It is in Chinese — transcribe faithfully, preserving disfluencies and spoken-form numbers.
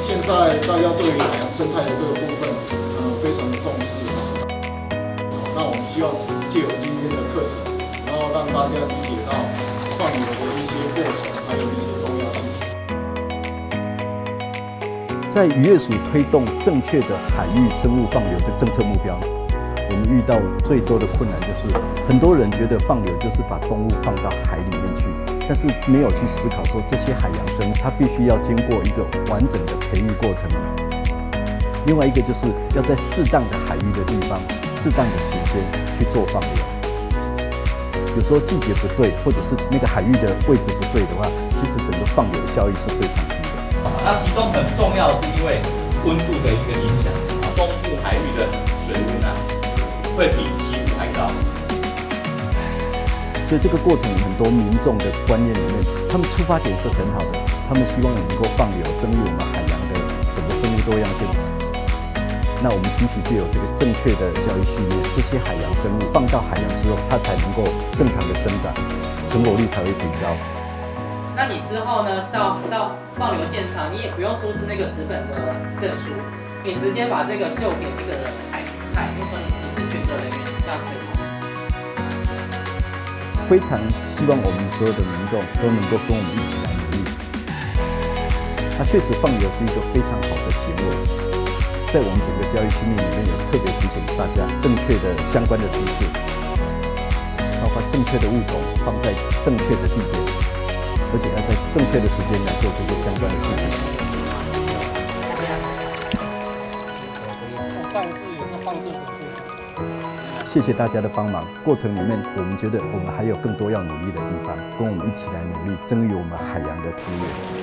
现在大家对于海洋生态的这个部分，呃，非常的重视。那我们希望借由今天的课程，然后让大家理解到放流的一些过程，还有一些重要性。 在渔业署推动正确的海域生物放流这政策目标，我们遇到最多的困难就是，很多人觉得放流就是把动物放到海里面去，但是没有去思考说这些海洋生物它必须要经过一个完整的培育过程。另外一个就是要在适当的海域的地方、适当的时间去做放流。有时候季节不对，或者是那个海域的位置不对的话，其实整个放流的效益是非常低的。 那其中很重要是因为温度的一个影响，东部海域的水温啊会比西部还高。 所以这个过程很多民众的观念里面，他们出发点是很好的，他们希望能够放流，增益我们海洋的整个生物多样性。那我们期许就有这个正确的教育训练，这些海洋生物放到海洋之后，它才能够正常的生长，成果率才会提高。 那你之后呢，到到放流现场，你也不用出示那个纸本的证书，你直接把这个秀给这个海海，就说你是决策人员，这样可以吗？ 非常希望我们所有的民众都能够跟我们一起来努力。它确实放流是一个非常好的行为。在我们整个教育训练里面，有特别提醒大家正确的相关的知识，包括正确的物种放在正确的地点，而且要在正确的时间来做这些相关的事情。 上次也是放置手术。 谢谢大家的帮忙。过程里面，我们觉得我们还有更多要努力的地方，跟我们一起来努力，增益我们海洋的资源。